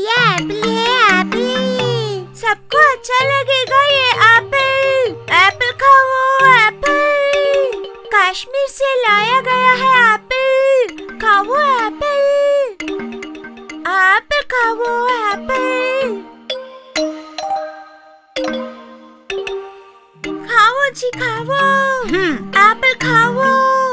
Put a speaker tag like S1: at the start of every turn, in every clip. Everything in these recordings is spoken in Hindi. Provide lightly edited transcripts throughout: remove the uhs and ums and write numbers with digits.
S1: ये एप्पल है, एप्पल। सबको अच्छा लगेगा ये एप्पल। एप्पल खाओ, एप्पल। कश्मीर से लाया गया है एप्पल। खाओ एप्पल। एप्पल खाओ, एप्पल। खाओ जी खाओ। एप्पल खाओ।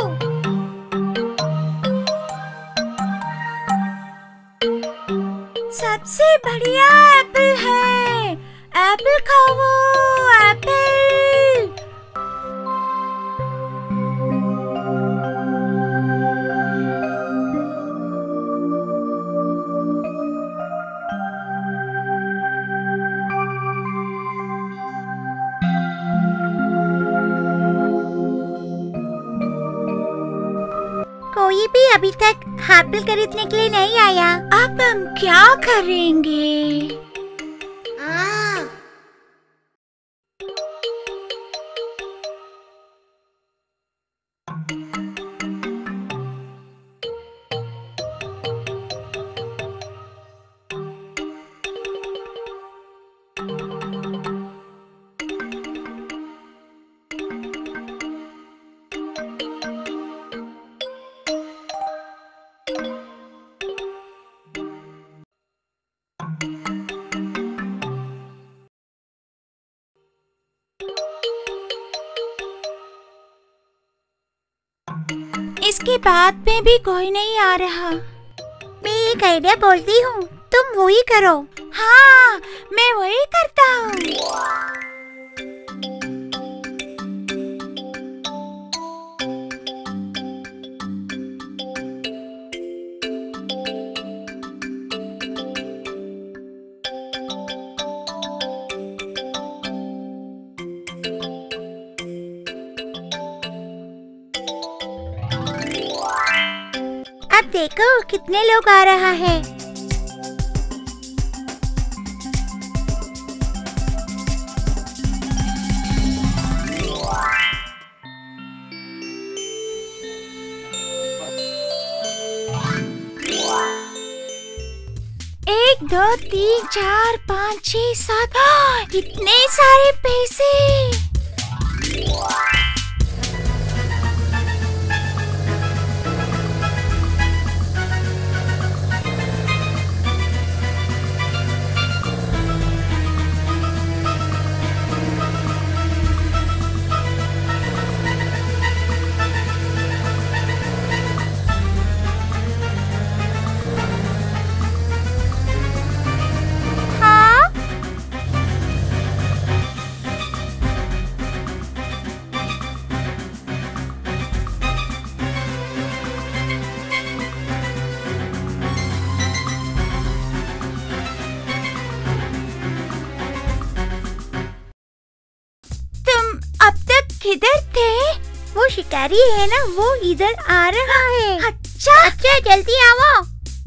S1: सबसे बढ़िया एप्पल है। एप्पल खाओ, एप्पल। कोई भी अभी तक एप्पल खरीदने के लिए नहीं आया। अब हम क्या करेंगे? इसके बाद में भी कोई नहीं आ रहा। मैं एक आइडिया बोलती हूँ, तुम वही करो। हाँ, मैं वही करता हूँ। अब देखो कितने लोग आ रहा है। एक, दो, तीन, चार, 5, 6, 7। इतने सारे पैसे। किधर थे? वो शिकारी है ना, वो इधर आ रहा है। अच्छा जल्दी आओ,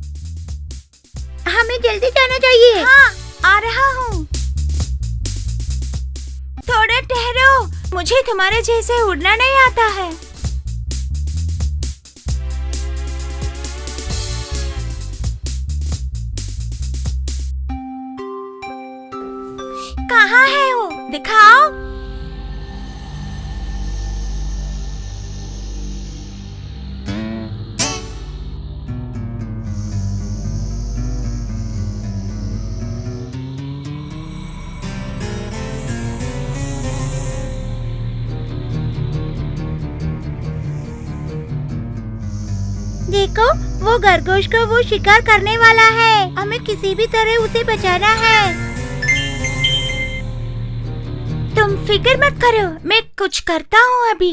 S1: हमें जल्दी जाना चाहिए। हाँ, आ रहा हूँ। थोड़ा ठहरो, मुझे तुम्हारे जैसे उड़ना नहीं आता है। कहाँ है वो? दिखाओ। देखो, वो खरगोश को वो शिकार करने वाला है। हमें किसी भी तरह उसे बचाना है। तुम फिक्र मत करो, मैं कुछ करता हूँ अभी।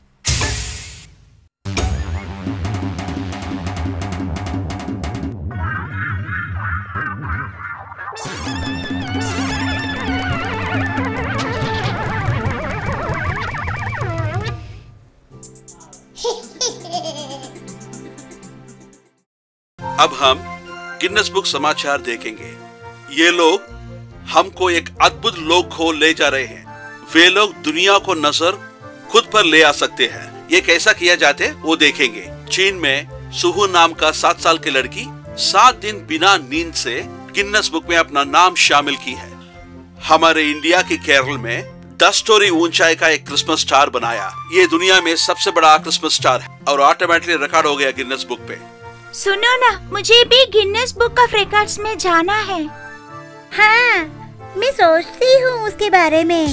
S2: अब हम गिनेस बुक समाचार देखेंगे। ये लोग हमको एक अद्भुत लोक को ले जा रहे हैं। वे लोग दुनिया को नजर खुद पर ले आ सकते हैं। ये कैसा किया जाते वो देखेंगे। चीन में सुहू नाम का 7 साल की लड़की 7 दिन बिना नींद से गिनेस बुक में अपना नाम शामिल की है। हमारे इंडिया के केरल में 10 स्टोरी ऊंचाई का एक क्रिसमस स्टार बनाया। ये दुनिया में सबसे बड़ा क्रिसमस स्टार है और ऑटोमेटिकली रिकॉर्ड हो गया गिनेस बुक पे।
S1: सुनो ना, मुझे भी गिनेस बुक ऑफ रिकॉर्ड्स में जाना है। हाँ, मैं सोचती हूँ उसके बारे में।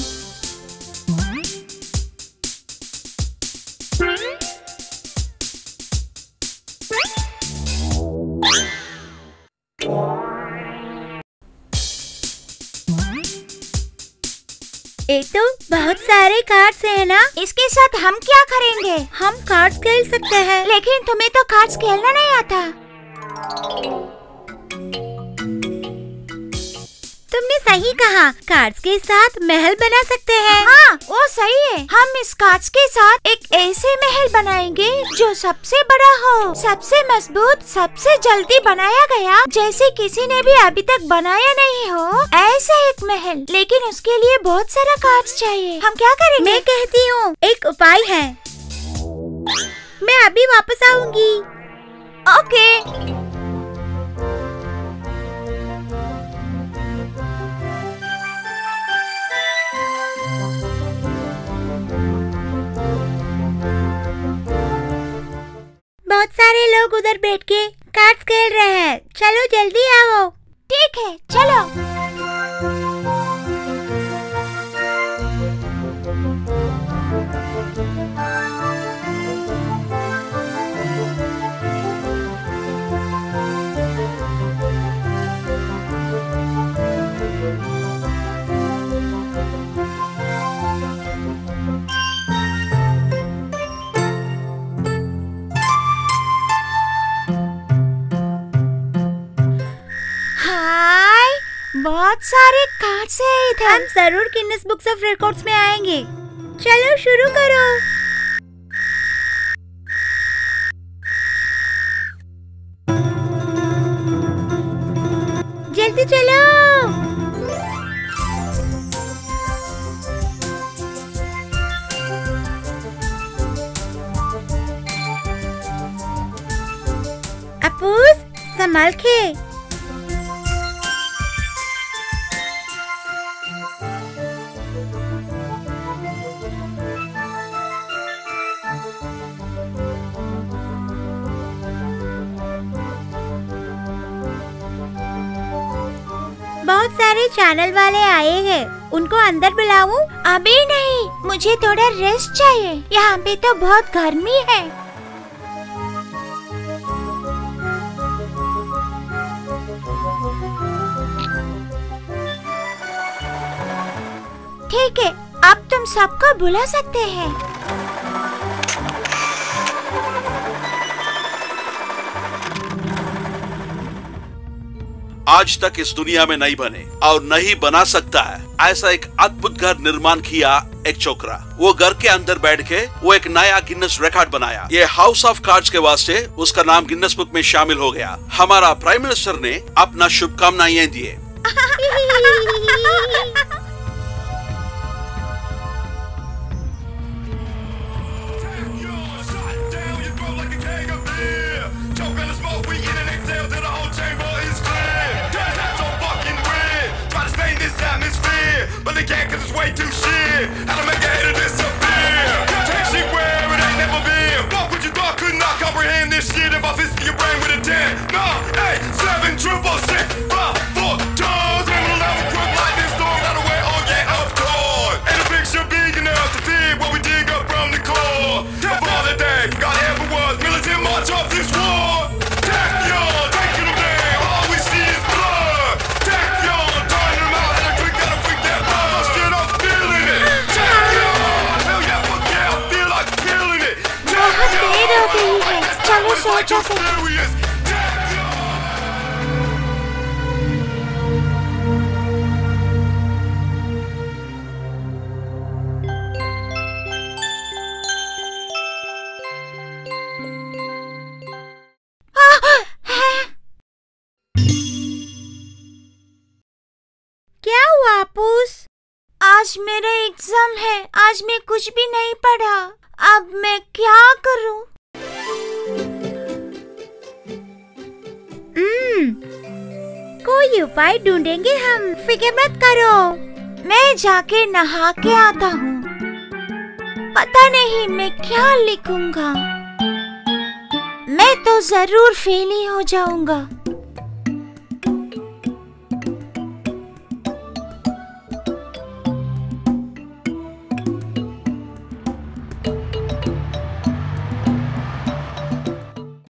S1: ये तो बहुत सारे कार्ड्स हैं ना। इसके साथ हम क्या करेंगे? हम कार्ड्स खेल सकते हैं। लेकिन तुम्हें तो कार्ड्स खेलना नहीं आता। तुमने सही कहा, कार्ड्स के साथ महल बना सकते हैं। हाँ, वो सही है। हम इस कार्ड्स के साथ एक ऐसे महल बनाएंगे जो सबसे बड़ा हो, सबसे मजबूत, सबसे जल्दी बनाया गया, जैसे किसी ने भी अभी तक बनाया नहीं हो, ऐसा एक महल। लेकिन उसके लिए बहुत सारा कार्ड्स चाहिए। हम क्या करेंगे? मैं कहती हूँ एक उपाय है। मैं अभी वापस आऊंगी। ओके। बहुत सारे लोग उधर बैठ के कार्ड्स खेल रहे हैं। चलो जल्दी आओ। ठीक है, चलो। बहुत सारे कार्ड्स हैं इधर। हम जरूर गिनेस बुक्स ऑफ रिकॉर्ड्स में आएंगे। चलो शुरू करो। जल्दी चलो। अपूस, संभाल के। बहुत सारे चैनल वाले आए हैं, उनको अंदर बुलाऊं? अभी नहीं, मुझे थोड़ा रेस्ट चाहिए। यहाँ पे तो बहुत गर्मी है। ठीक है, अब तुम सबको बुला सकते हैं।
S2: आज तक इस दुनिया में नहीं बने और नहीं बना सकता है ऐसा एक अद्भुत घर निर्माण किया एक छोकरा। वो घर के अंदर बैठ के वो एक नया गिनेस रिकॉर्ड बनाया। ये हाउस ऑफ कार्ड्स के वास्ते उसका नाम गिनेस बुक में शामिल हो गया। हमारा प्राइम मिनिस्टर ने अपना शुभकामनाएं दिए।
S3: But they can't cause it's way too shit. How to make a hater disappear. Take shit where it ain't never been. Fuck what you thought, could not comprehend this shit if I fisted your brain with a 10. 9, 8, 7, 666, 5, 4 times. And we'll never crook like this dog out of way, oh yeah, of course. And the picture big enough to fit what we dig up from the core. Before the day, forgot ever was militant march off this war. Take your, take it away, all we see is blood. Take your, turn them out and a trick out of freak that buzz. Oh shit, I'm feeling it. Take your, hell yeah, fuck yeah, I feel like killing it.
S1: बहुत देर हो गई है, चलो सो जाते हैं। क्या हुआ अपूस? आज मेरा एग्जाम है। आज मैं कुछ भी नहीं पढ़ा। अब मैं क्या करूं? कोई कोई उपाय ढूंढेंगे हम, फिक्र मत करो। मैं जाके नहा के आता हूँ। पता नहीं मैं क्या लिखूंगा। मैं तो जरूर फेल ही हो जाऊंगा।